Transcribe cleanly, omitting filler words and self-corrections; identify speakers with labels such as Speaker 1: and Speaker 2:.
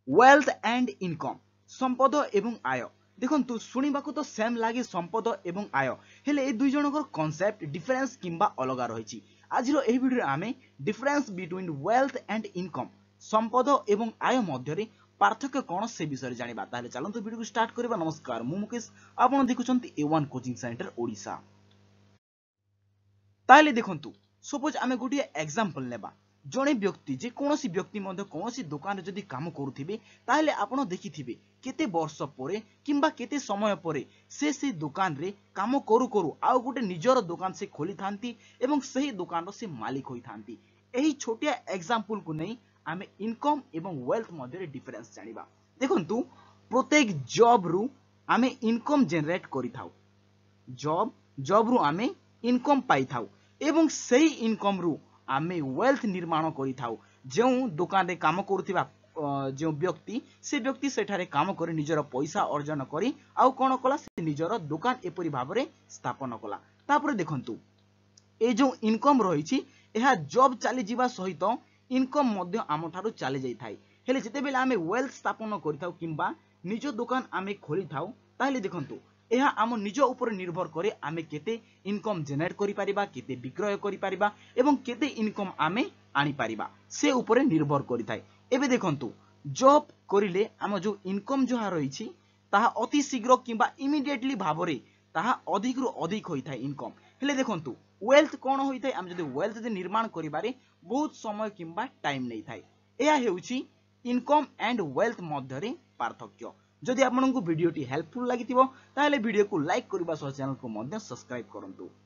Speaker 1: Wealth and income संपद एवं आय देखंतु शुणिबाकू तो सेम लागे संपद एवं आय हेले ए दुई जनकर कॉन्सेप्ट डिफरेंस किंबा अलगा रही आज एही वीडियो आमे difference between wealth and income संपद एवं आय मध्य पार्थक्य कौन से विषय जानिबा ताहले चलंतु वीडियो को स्टार्ट करबा। नमस्कार मु मुकेश आपण देखुछंती A1 कोचिंग सेंटर ओडिशा। ताहले देखंतु सपोज आमे गोटे एग्जांपल नेबा जड़े व्यक्ति जे कौन व्यक्ति कौन दुकान जदि काम करुथिबे ताहले आपण देखिथिबे केते वर्ष परे किंबा केते समय परे से दुकान रे काम करू करू आउ गोटे निजर दुकान से खोली थांती एवं सही दुकान रो से मालिक होई थांती। एही छोटिया एग्जांपल को नहीं आमे इनकम एवं वेल्थ मध्य डिफरेंस जानिबा। देखंतु प्रत्येक जॉब रु आमे इनकम जनरेट करि थाउ जॉब रु आमे इनकम पाई थाउ एवं सही इनकम रु आमे वेल्थ निर्माण करि थाउ। जो दुकान रे काम करुथिबा जो व्यक्ति से व्यक्ति सेठारे काम करी निजर पैसा अर्जन करी आउ कोन कला से निजर दुकान एपरि भाबरे स्थापन कला। तापर देखंतु ए जो इनकम रहिछि एहा जॉब चली जीवा सहित इनकम मध्य आम ठारू चली जाई थाई। हेले जते बेले आमे वेल्थ स्थापन करि थाउ किंबा निज दुकान आमे खोली थाउ ताहले देखंतु यह आम निज उपर निर्भर करे आमे केते इनकम जनरेट करि परिबा केते विक्रय करि परिबा एवं केते इनकम आमे आनी परिबा से ऊपर निर्भर करि थाए। एबे देखंतु जॉब करिले आम जो इनकम जहा रहिछि ताहा अति शीघ्र किंबा इमिडिएटली भाबरे ताहा अधिक रु अधिक होई थाए इनकम। हेले देखंतु वेल्थ कोन होई थाए आम जदि वेल्थ जे निर्माण करिबारे बहुत समय किंबा टाइम नै थाए। एया हेउछि इनकम एंड वेल्थ मध्यरे पार्थक्य। जदि आपनको वीडियोटी हेल्पफुल लागिथिबो ताहले वीडियो को लाइक करबा सह चैनल को मध्य सब्सक्राइब करंतु।